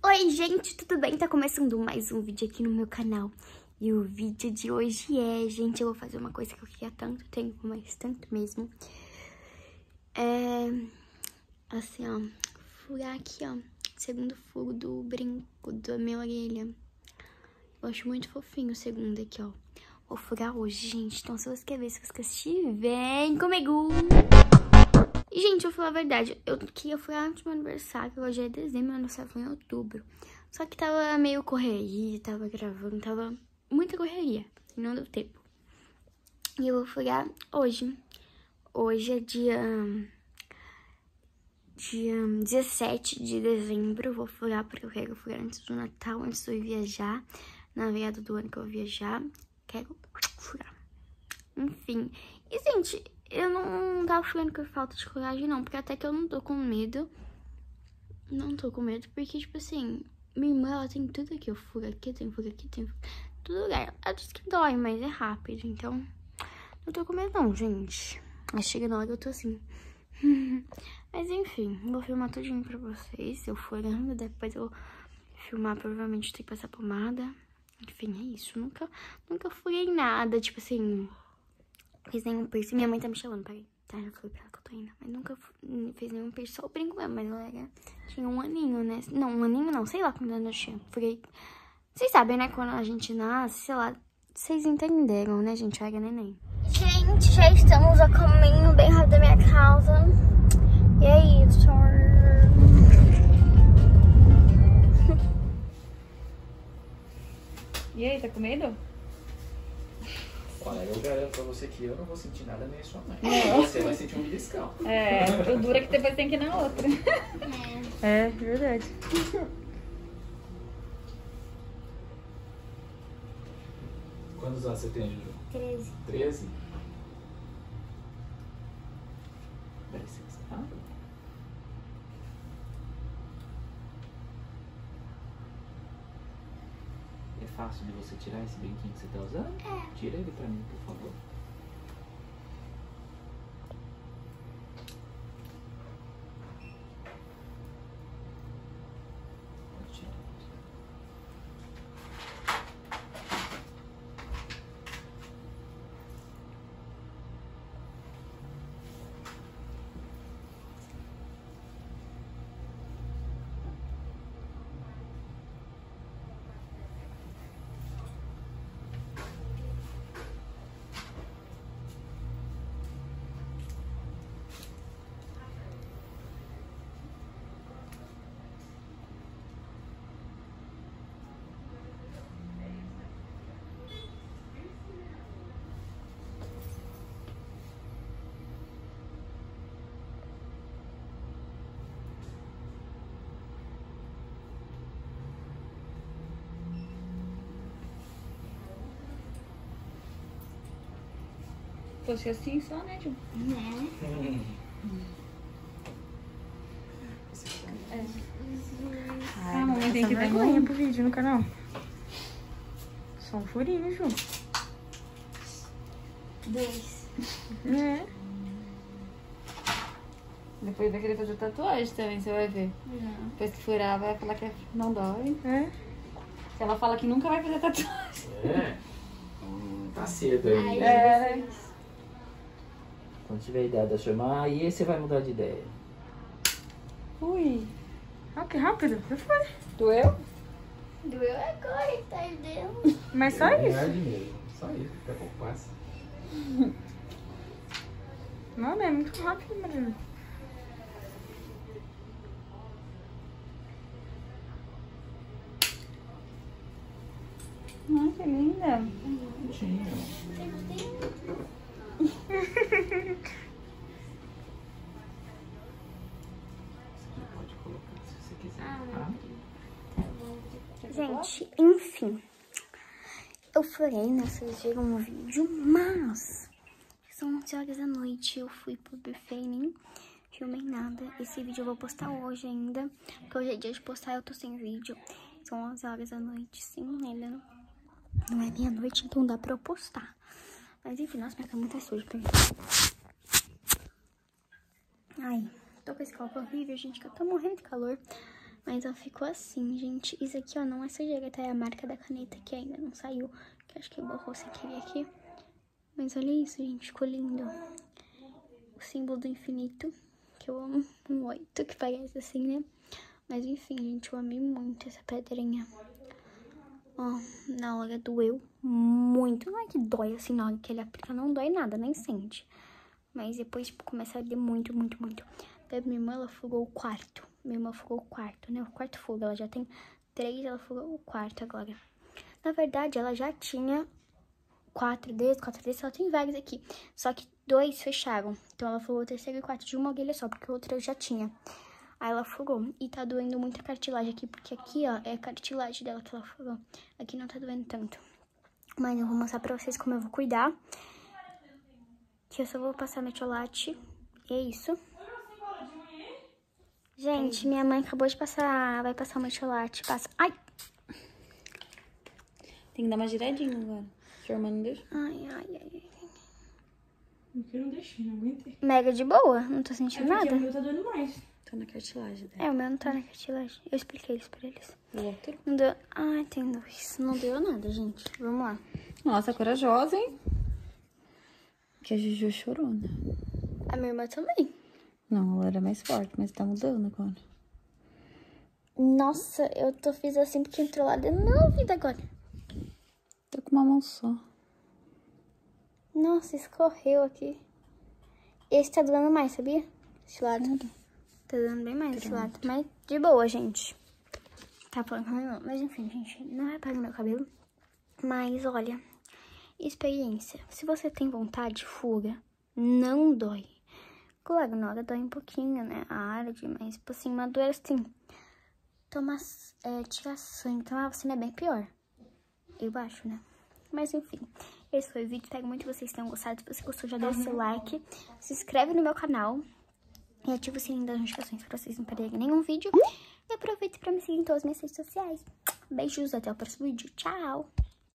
Oi, gente, tudo bem? Tá começando mais um vídeo aqui no meu canal. E o vídeo de hoje é, gente, eu vou fazer uma coisa que eu queria há tanto tempo, mas tanto mesmo. Assim, ó, furar aqui, ó, segundo furo do brinco da minha orelha. Eu acho muito fofinho o segundo aqui, ó. Vou furar hoje, gente, então se você quer ver, se você quer assistir, vem comigo! E, gente, eu vou falar a verdade, eu queria furar antes do meu aniversário, que hoje é dezembro, meu aniversário foi em outubro. Só que tava meio correria, tava gravando, tava muita correria, e não deu tempo. E eu vou furar hoje. Hoje é dia 17 de dezembro, eu vou furar porque eu quero furar antes do Natal, antes de eu ir viajar. Na virada do ano que eu vou viajar, quero furar. Enfim, e, gente, eu não tava furando por falta de coragem, não, porque até que eu não tô com medo. Não tô com medo, porque, tipo assim, minha irmã, ela tem tudo aqui. Eu furo aqui, tem furo aqui, tem furo... Todo lugar. Ela diz que dói, mas é rápido, então não tô com medo, não, gente. Mas chega na hora eu tô assim. Mas, enfim, vou filmar tudinho pra vocês. Eu furando, depois eu vou filmar, provavelmente tem que passar pomada. Enfim, é isso. Nunca furei nada, tipo assim... Fiz nenhum piercing. Minha mãe tá me chamando, peraí. Tá, já falei pra ela que eu tô indo. Mas nunca fiz nenhum piercing, só o brinco mesmo. Mas ela tinha um aninho, né? Não, um aninho não, sei lá quando eu tinha. Furei. Vocês sabem, né? Quando a gente nasce, sei lá. Vocês entenderam, né, gente? Eu era neném. Gente, já estamos a caminho bem rápido da minha casa. E é isso. E aí, tá com medo? Olha, eu garanto pra você que eu não vou sentir nada nem a sua mãe. Não. Você vai sentir um beliscão. É, o duro é que depois tem que ir na outra. É, verdade. Quantos anos você tem, Juju? 13. 13? Dá licença, tá? É fácil de você tirar esse brinquinho que você tá usando? É. Tira ele pra mim, por favor. Pode tirar. Fosse assim só, né, Ju? Né? Ah, a mamãe tem que dar vergonha pro vídeo no canal. Só um furinho, Ju. 2. É. Depois vai querer fazer tatuagem também, você vai ver. Não. Depois que furar, vai falar que não dói. É. Se ela fala que nunca vai fazer tatuagem. É? Tá cedo aí. É. Quando tiver a ideia da sua irmã, aí você vai mudar de ideia. Ui. Ah, que rápido. Já foi. Doeu? Doeu agora, tá doendo. Mas só isso. Mesmo. Só isso, daqui a pouco passa. Não, é muito rápido, Maria. Ai, que linda. Bonitinho. Você já pode colocar se você quiser. Tá? Gente, enfim. Eu furei, né? Vocês viram no vídeo, mas são 11 horas da noite. Eu fui pro buffet e nem filmei nada. Esse vídeo eu vou postar hoje ainda, porque hoje é dia de postar, eu tô sem vídeo. São 11 horas da noite, sim, ainda não é meia-noite, então dá pra eu postar. Mas enfim, nossa, minha cama tá suja, peraí. Ai, tô com esse copo horrível, gente, que eu tô morrendo de calor. Mas ela ficou assim, gente. Isso aqui, ó, não é sujeira, tá? É a marca da caneta que ainda não saiu. Que acho que borrou sem querer aqui. Mas olha isso, gente. Ficou lindo. O símbolo do infinito. Que eu amo. Um 8, que parece assim, né? Mas enfim, gente, eu amei muito essa pedrinha. Ó, na hora doeu muito. Não é que dói assim, na hora que ele aplica, não dói nada, nem sente. Mas depois, tipo, começa a doer muito, muito, muito. Daí minha irmã, ela furou o quarto. Minha irmã furou o quarto, né? O quarto fuga. Ela já tem 3, ela furou o quarto agora. Na verdade, ela já tinha 4 desses, ela tem vários aqui. Só que 2 fecharam. Então, ela furou o terceiro e o quarto de uma orelha só, porque o outro eu já tinha. Aí ela furou. E tá doendo muita cartilagem aqui, porque aqui, ó, é a cartilagem dela que ela furou. Aqui não tá doendo tanto. Mas eu vou mostrar pra vocês como eu vou cuidar. Que eu só vou passar metiolate. E é isso. Gente, minha mãe acabou de passar, vai passar o metiolate. Passa. Ai! Tem que dar uma giradinha agora. Sua irmã não deixa? Ai, ai, ai. Eu não deixei, não aguentei. Mega de boa, não tô sentindo Porque nada. o meu tá doendo mais. Tá na cartilagem dela. É, o meu não tá na cartilagem. Eu expliquei isso pra eles. O outro? Não deu... Ai, tem 2. Não deu nada, gente. Vamos lá. Nossa, corajosa, hein? Que a Juju chorou, né? A minha irmã também. Não, ela era mais forte, mas tá mudando agora. Nossa, fiz assim porque entrou lá dentro da vida agora. Tô com uma mão só. Nossa, escorreu aqui. Esse tá doendo mais, sabia? Esse lado. Tá doendo bem mais esse lado. Mas de boa, gente. Tá falando com a minha irmã. Mas enfim, gente, não repare no meu cabelo. Mas olha, experiência. Se você tem vontade, fura. Não dói. Claro, na hora dói um pouquinho, né? A arde, mas tipo assim, uma dor assim. Tirar sangue. Então a vacina é bem pior. Eu acho, né? Mas enfim, esse foi o vídeo. Espero muito que vocês tenham gostado. Se você gostou, já deixa seu like. Se inscreve no meu canal. E ativa o sininho das notificações para vocês não perderem nenhum vídeo. E aproveite para me seguir em todas as minhas redes sociais. Beijos, até o próximo vídeo. Tchau!